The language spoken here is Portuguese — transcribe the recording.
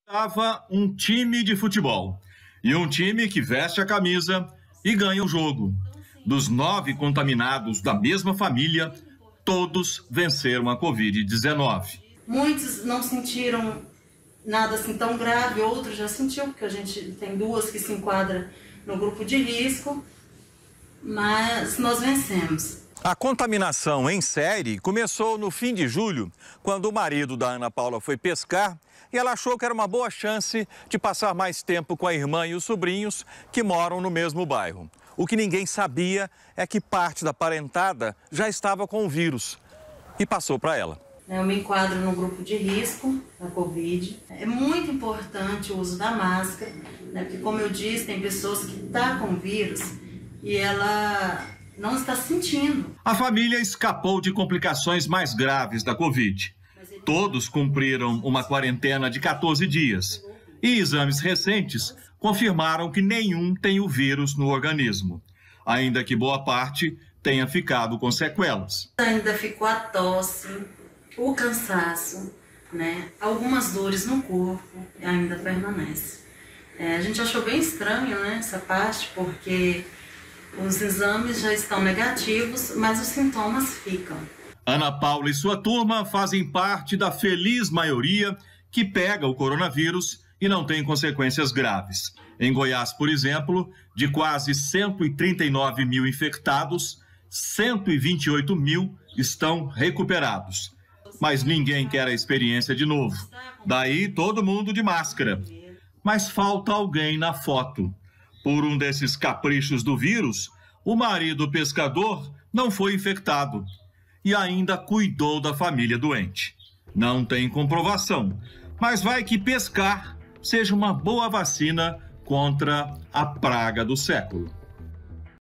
Estava um time de futebol e um time que veste a camisa e ganha o jogo. Dos 9 contaminados da mesma família, todos venceram a Covid-19. Muitos não sentiram nada assim tão grave, outros já sentiram, porque a gente tem 2 que se enquadram no grupo de risco, mas nós vencemos. A contaminação em série começou no fim de julho, quando o marido da Ana Paula foi pescar e ela achou que era uma boa chance de passar mais tempo com a irmã e os sobrinhos que moram no mesmo bairro. O que ninguém sabia é que parte da parentada já estava com o vírus e passou para ela. Eu me enquadro no grupo de risco da Covid. É muito importante o uso da máscara, né? Porque, como eu disse, tem pessoas que estão com vírus e ela não está sentindo. A família escapou de complicações mais graves da Covid. Todos cumpriram uma quarentena de 14 dias. E exames recentes confirmaram que nenhum tem o vírus no organismo, ainda que boa parte tenha ficado com sequelas. Ainda ficou a tosse, o cansaço, né? Algumas dores no corpo ainda permanecem. A gente achou bem estranho, né, essa parte, porque os exames já estão negativos, mas os sintomas ficam. Ana Paula e sua turma fazem parte da feliz maioria que pega o coronavírus e não tem consequências graves. Em Goiás, por exemplo, de quase 139 mil infectados, 128 mil estão recuperados. Mas ninguém quer a experiência de novo. Daí todo mundo de máscara. Mas falta alguém na foto. Por um desses caprichos do vírus, o marido pescador não foi infectado e ainda cuidou da família doente. Não tem comprovação, mas vai que pescar seja uma boa vacina contra a praga do século.